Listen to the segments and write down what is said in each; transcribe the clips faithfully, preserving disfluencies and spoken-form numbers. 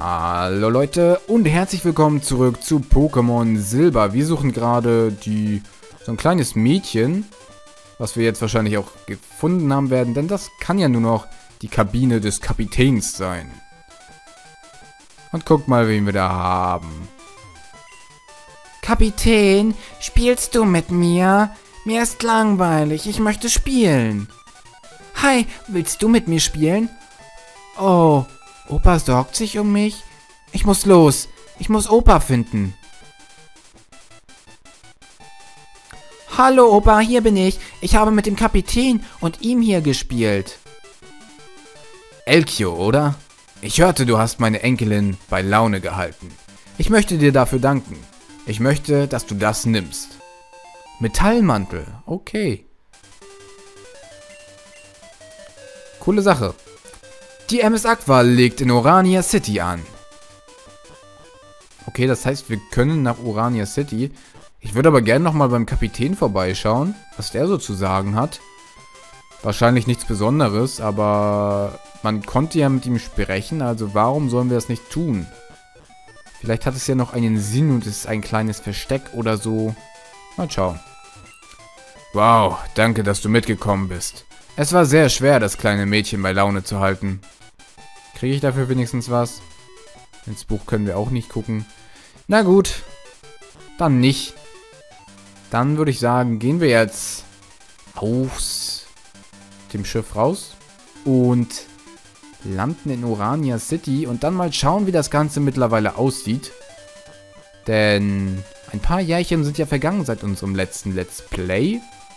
Hallo Leute und herzlich willkommen zurück zu Pokémon Silber. Wir suchen gerade die so ein kleines Mädchen, was wir jetzt wahrscheinlich auch gefunden haben werden, denn das kann ja nur noch die Kabine des Kapitäns sein. Und guckt mal, wen wir da haben. Kapitän, spielst du mit mir? Mir ist langweilig, ich möchte spielen. Hi, willst du mit mir spielen? Oh, Opa sorgt sich um mich? Ich muss los, ich muss Opa finden. Hallo Opa, hier bin ich. Ich habe mit dem Kapitän und ihm hier gespielt. Elkio, oder? Ich hörte, du hast meine Enkelin bei Laune gehalten. Ich möchte dir dafür danken. Ich möchte, dass du das nimmst. Metallmantel, okay. Coole Sache. Die M S Aqua legt in Orania City an. Okay, das heißt, wir können nach Orania City. Ich würde aber gerne nochmal beim Kapitän vorbeischauen, was der so zu sagen hat. Wahrscheinlich nichts Besonderes, aber man konnte ja mit ihm sprechen, also warum sollen wir das nicht tun? Vielleicht hat es ja noch einen Sinn und es ist ein kleines Versteck oder so. Mal schauen. Wow, danke, dass du mitgekommen bist. Es war sehr schwer, das kleine Mädchen bei Laune zu halten. Kriege ich dafür wenigstens was? Ins Buch können wir auch nicht gucken. Na gut, dann nicht. Dann würde ich sagen, gehen wir jetzt aus dem Schiff raus und landen in Orania City und dann mal schauen, wie das Ganze mittlerweile aussieht. Denn ein paar Jährchen sind ja vergangen seit unserem letzten Let's Play.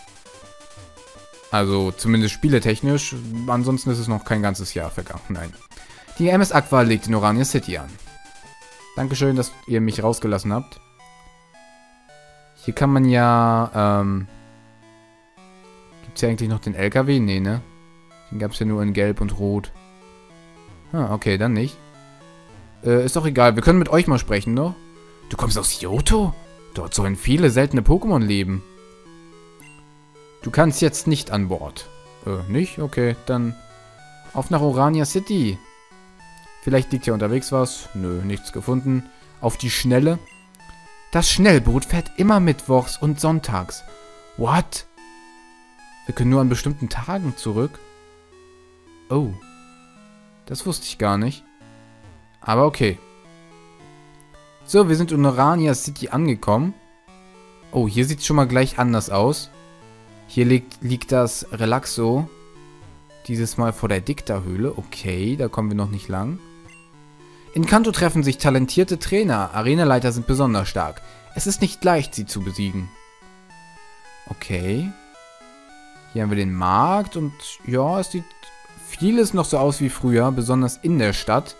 Also zumindest spieletechnisch, ansonsten ist es noch kein ganzes Jahr vergangen, nein. Die M S Aqua legt in Orania City an. Dankeschön, dass ihr mich rausgelassen habt. Hier kann man ja, ähm... gibt es ja eigentlich noch den L K W? Nee, ne? Den gab es ja nur in Gelb und Rot. Ah, okay, dann nicht. Äh, ist doch egal, wir können mit euch mal sprechen, ne? Du kommst aus Johto? Dort sollen viele seltene Pokémon leben. Du kannst jetzt nicht an Bord. Äh, nicht? Okay, dann auf nach Orania City. Vielleicht liegt ja unterwegs was. Nö, nichts gefunden. Auf die Schnelle. Das Schnellboot fährt immer mittwochs und sonntags. What? Wir können nur an bestimmten Tagen zurück? Oh. Das wusste ich gar nicht. Aber okay. So, wir sind in Orania City angekommen. Oh, hier sieht es schon mal gleich anders aus. Hier liegt, liegt das Relaxo. Dieses Mal vor der Dicta-Höhle. Okay, da kommen wir noch nicht lang. In Kanto treffen sich talentierte Trainer. Arenaleiter sind besonders stark. Es ist nicht leicht, sie zu besiegen. Okay. Hier haben wir den Markt und ja, es sieht vieles noch so aus wie früher, besonders in der Stadt.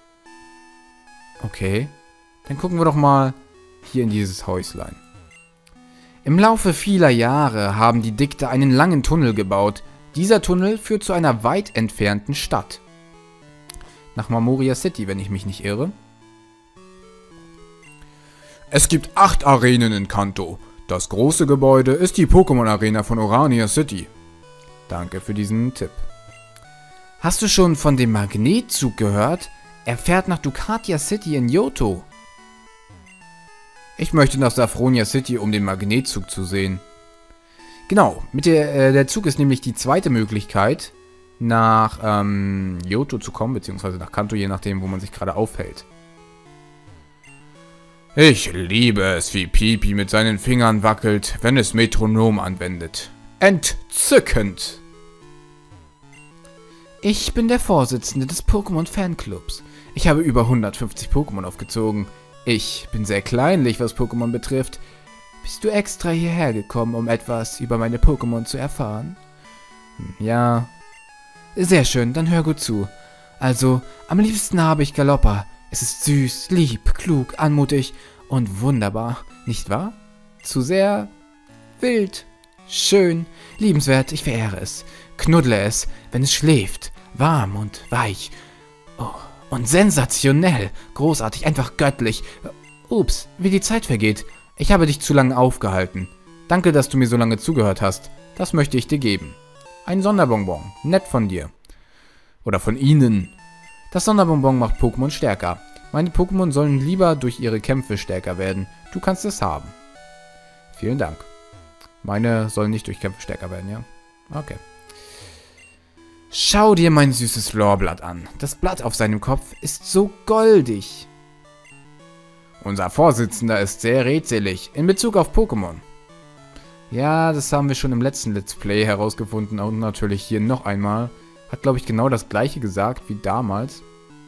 Okay. Dann gucken wir doch mal hier in dieses Häuslein. Im Laufe vieler Jahre haben die Dicta einen langen Tunnel gebaut. Dieser Tunnel führt zu einer weit entfernten Stadt. Nach Marmoria City, wenn ich mich nicht irre. Es gibt acht Arenen in Kanto. Das große Gebäude ist die Pokémon-Arena von Orania City. Danke für diesen Tipp. Hast du schon von dem Magnetzug gehört? Er fährt nach Ducatia City in Johto. Ich möchte nach Saffronia City, um den Magnetzug zu sehen. Genau, mit der, äh, der Zug ist nämlich die zweite Möglichkeit, nach ähm, Johto zu kommen, beziehungsweise nach Kanto, je nachdem, wo man sich gerade aufhält. Ich liebe es, wie Pipi mit seinen Fingern wackelt, wenn es Metronom anwendet. Entzückend! Ich bin der Vorsitzende des Pokémon-Fanclubs. Ich habe über hundertfünfzig Pokémon aufgezogen. Ich bin sehr kleinlich, was Pokémon betrifft. Bist du extra hierher gekommen, um etwas über meine Pokémon zu erfahren? Hm, ja. Sehr schön, dann hör gut zu. Also, am liebsten habe ich Galoppa. Es ist süß, lieb, klug, anmutig und wunderbar, nicht wahr? Zu sehr wild, schön, liebenswert, ich verehre es. Knuddle es, wenn es schläft, warm und weich. Oh, und sensationell, großartig, einfach göttlich. Ups, wie die Zeit vergeht. Ich habe dich zu lange aufgehalten. Danke, dass du mir so lange zugehört hast. Das möchte ich dir geben. Ein Sonderbonbon. Nett von dir. Oder von Ihnen. Das Sonderbonbon macht Pokémon stärker. Meine Pokémon sollen lieber durch ihre Kämpfe stärker werden. Du kannst es haben. Vielen Dank. Meine sollen nicht durch Kämpfe stärker werden, ja? Okay. Schau dir mein süßes Florblatt an. Das Blatt auf seinem Kopf ist so goldig. Unser Vorsitzender ist sehr rätselig in Bezug auf Pokémon. Ja, das haben wir schon im letzten Let's Play herausgefunden und natürlich hier noch einmal. Hat, glaube ich, genau das gleiche gesagt wie damals.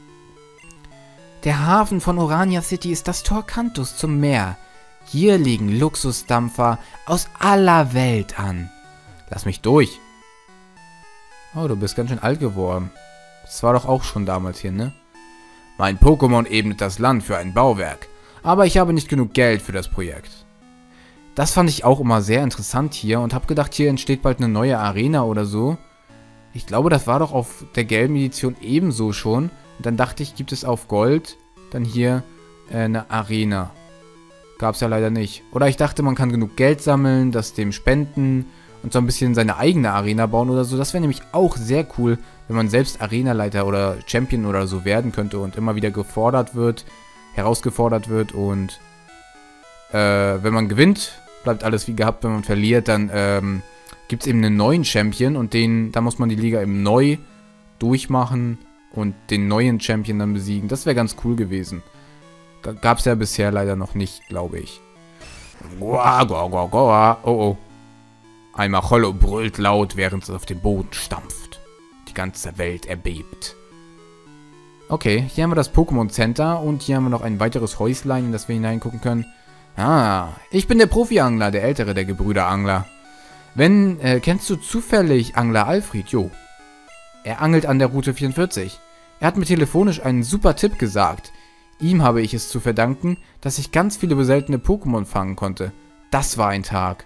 Der Hafen von Orania City ist das Tor Kantos zum Meer. Hier liegen Luxusdampfer aus aller Welt an. Lass mich durch. Oh, du bist ganz schön alt geworden. Das war doch auch schon damals hier, ne? Mein Pokémon ebnet das Land für ein Bauwerk. Aber ich habe nicht genug Geld für das Projekt. Das fand ich auch immer sehr interessant hier und habe gedacht, hier entsteht bald eine neue Arena oder so. Ich glaube, das war doch auf der gelben Edition ebenso schon. Und dann dachte ich, gibt es auf Gold dann hier äh, eine Arena. Gab es ja leider nicht. Oder ich dachte, man kann genug Geld sammeln, das dem spenden und so ein bisschen seine eigene Arena bauen oder so. Das wäre nämlich auch sehr cool, wenn man selbst Arenaleiter oder Champion oder so werden könnte und immer wieder gefordert wird, herausgefordert wird und äh, wenn man gewinnt, bleibt alles wie gehabt. Wenn man verliert, dann ähm, gibt es eben einen neuen Champion und den, da muss man die Liga eben neu durchmachen und den neuen Champion dann besiegen. Das wäre ganz cool gewesen. Gab es ja bisher leider noch nicht, glaube ich. Goa, goa, goa, goa. Oh, oh. Ein Machollo brüllt laut, während es auf den Boden stampft. Die ganze Welt erbebt. Okay, hier haben wir das Pokémon Center und hier haben wir noch ein weiteres Häuslein, in das wir hineingucken können. Ah, ich bin der Profi-Angler, der ältere der Gebrüder Angler. Wenn, äh, kennst du zufällig Angler Alfred? Jo. Er angelt an der Route vierundvierzig. Er hat mir telefonisch einen super Tipp gesagt. Ihm habe ich es zu verdanken, dass ich ganz viele seltene Pokémon fangen konnte. Das war ein Tag.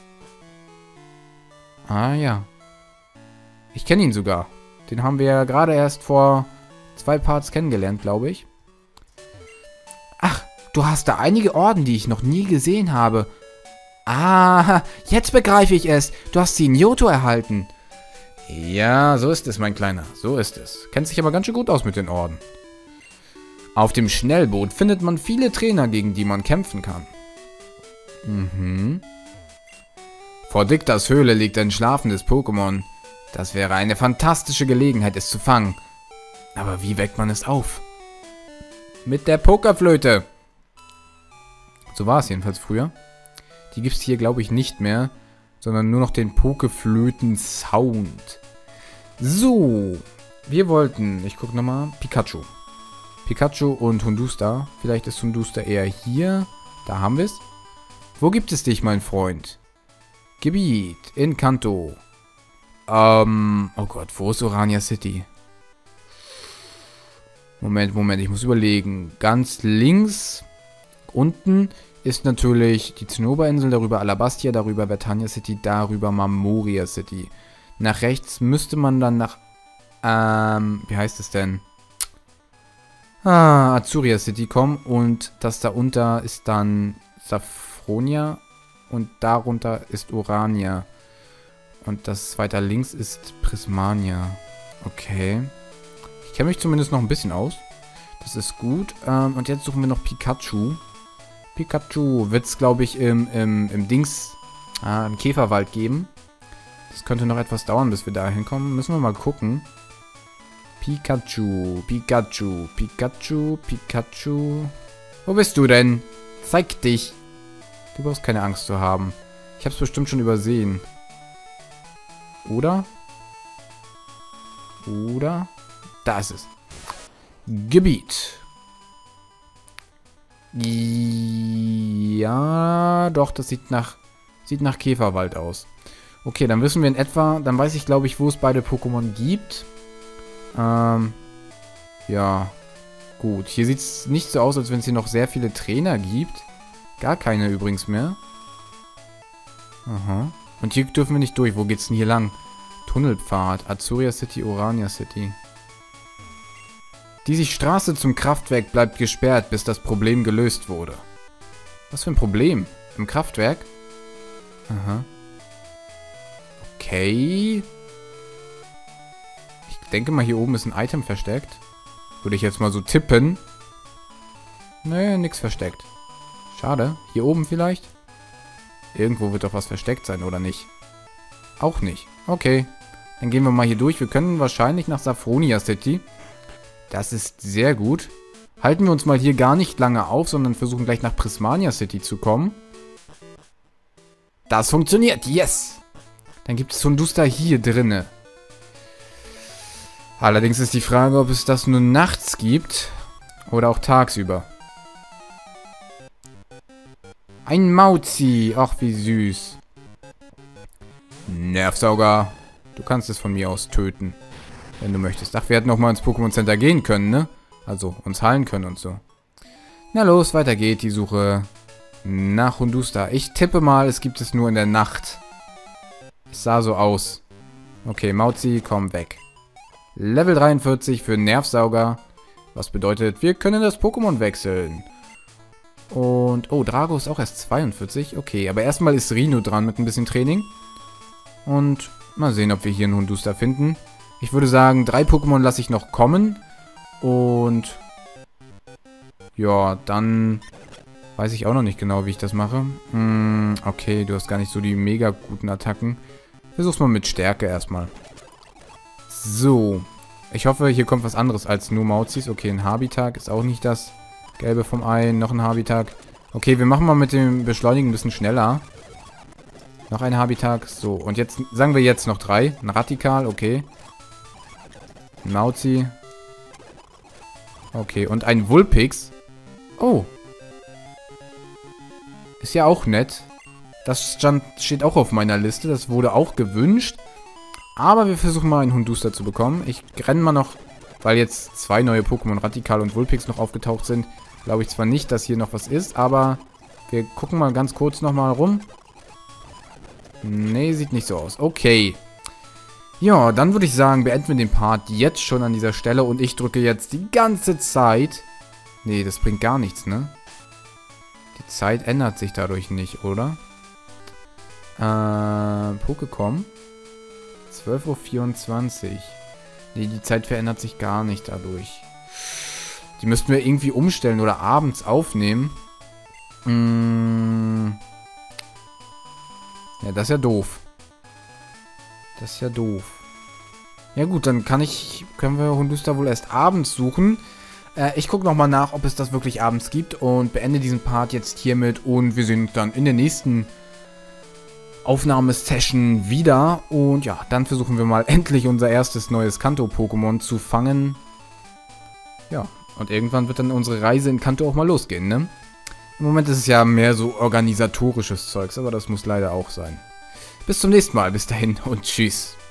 Ah ja. Ich kenne ihn sogar. Den haben wir ja gerade erst vor zwei Parts kennengelernt, glaube ich. Ach, du hast da einige Orden, die ich noch nie gesehen habe. Ah, jetzt begreife ich es. Du hast sie in Johto erhalten. Ja, so ist es, mein Kleiner. So ist es. Kennt sich aber ganz schön gut aus mit den Orden. Auf dem Schnellboot findet man viele Trainer, gegen die man kämpfen kann. Mhm. Vor Dictas Höhle liegt ein schlafendes Pokémon. Das wäre eine fantastische Gelegenheit, es zu fangen. Aber wie weckt man es auf? Mit der Pokerflöte. So war es jedenfalls früher. Die gibt es hier, glaube ich, nicht mehr, sondern nur noch den Pokeflöten-Sound. So, wir wollten, ich gucke nochmal, Pikachu. Pikachu und Hundusta. Vielleicht ist Hundusta eher hier. Da haben wir es. Wo gibt es dich, mein Freund? Gebiet in Kanto. Ähm, oh Gott, wo ist Orania City? Moment, Moment, ich muss überlegen. Ganz links unten ist natürlich die Zinnoberinsel, darüber Alabastia, darüber Vertania City, darüber Marmoria City. Nach rechts müsste man dann nach, ähm, wie heißt es denn? Ah, Azuria City kommen und das da unter ist dann Saffronia und darunter ist Orania. Und das weiter links ist Prismania. Okay. Ich kenne mich zumindest noch ein bisschen aus. Das ist gut. Ähm, und jetzt suchen wir noch Pikachu. Pikachu wird es, glaube ich, im, im, im Dings, ah, im Käferwald geben. Das könnte noch etwas dauern, bis wir da hinkommen. Müssen wir mal gucken. Pikachu, Pikachu, Pikachu, Pikachu. Wo bist du denn? Zeig dich. Du brauchst keine Angst zu haben. Ich habe es bestimmt schon übersehen. Oder? Oder? Da ist es. Gebiet. Ja, doch, das sieht nach, sieht nach Käferwald aus. Okay, dann wissen wir in etwa, dann weiß ich, glaube ich, wo es beide Pokémon gibt. Ähm, ja, gut. Hier sieht es nicht so aus, als wenn es hier noch sehr viele Trainer gibt. Gar keine übrigens mehr. Aha. Und hier dürfen wir nicht durch. Wo geht's denn hier lang? Tunnelpfad. Azuria City, Orania City. Die Straße zum Kraftwerk bleibt gesperrt, bis das Problem gelöst wurde. Was für ein Problem? Im Kraftwerk? Aha. Okay. Ich denke mal, hier oben ist ein Item versteckt. Würde ich jetzt mal so tippen. Nee, nix versteckt. Schade. Hier oben vielleicht? Irgendwo wird doch was versteckt sein, oder nicht? Auch nicht. Okay. Dann gehen wir mal hier durch. Wir können wahrscheinlich nach Saphronia City. Das ist sehr gut. Halten wir uns mal hier gar nicht lange auf, sondern versuchen gleich nach Prismania City zu kommen. Das funktioniert. Yes! Dann gibt es Hondusta hier drinne. Allerdings ist die Frage, ob es das nur nachts gibt oder auch tagsüber. Ein Mauzi. Ach, wie süß. Nervsauger. Du kannst es von mir aus töten, wenn du möchtest. Ach, wir hätten auch mal ins Pokémon Center gehen können, ne? Also, uns heilen können und so. Na los, weiter geht die Suche nach Hondusta. Ich tippe mal, es gibt es nur in der Nacht. Es sah so aus. Okay, Mauzi, komm weg. Level dreiundvierzig für Nervsauger. Was bedeutet, wir können das Pokémon wechseln. Und, oh, Drago ist auch erst zweiundvierzig. Okay, aber erstmal ist Rino dran mit ein bisschen Training. Und mal sehen, ob wir hier einen Hondusta finden. Ich würde sagen, drei Pokémon lasse ich noch kommen. Und ja, dann weiß ich auch noch nicht genau, wie ich das mache. Hm, okay, du hast gar nicht so die mega guten Attacken. Versuch's mal mit Stärke erstmal. So. Ich hoffe, hier kommt was anderes als nur Mauzis. Okay, ein Habitat ist auch nicht das Gelbe vom Ei. Noch ein Habitat. Okay, wir machen mal mit dem Beschleunigen ein bisschen schneller. Noch ein Habitat. So, und jetzt sagen wir jetzt noch drei. Ein Radikal, okay. Ein Mauzi. Okay, und ein Vulpix. Oh. Ist ja auch nett. Das stand, steht auch auf meiner Liste. Das wurde auch gewünscht. Aber wir versuchen mal einen Hondusta zu bekommen. Ich renne mal noch, weil jetzt zwei neue Pokémon, Radikal und Vulpix, noch aufgetaucht sind. Glaube ich zwar nicht, dass hier noch was ist, aber wir gucken mal ganz kurz nochmal rum. Nee, sieht nicht so aus. Okay. Ja, dann würde ich sagen, beenden wir den Part jetzt schon an dieser Stelle. Und ich drücke jetzt die ganze Zeit... Nee, das bringt gar nichts, ne? Die Zeit ändert sich dadurch nicht, oder? Äh, Pokécom. zwölf Uhr vierundzwanzig. Nee, die Zeit verändert sich gar nicht dadurch. Die müssten wir irgendwie umstellen oder abends aufnehmen. Mm. Ja, das ist ja doof. Das ist ja doof. Ja gut, dann kann ich, können wir Hondusta wohl erst abends suchen. Äh, ich gucke nochmal nach, ob es das wirklich abends gibt und beende diesen Part jetzt hiermit und wir sehen uns dann in der nächsten Aufnahmesession wieder. Und ja, dann versuchen wir mal endlich unser erstes neues Kanto-Pokémon zu fangen. Ja, und irgendwann wird dann unsere Reise in Kanto auch mal losgehen, ne? Im Moment ist es ja mehr so organisatorisches Zeugs, aber das muss leider auch sein. Bis zum nächsten Mal, bis dahin und tschüss.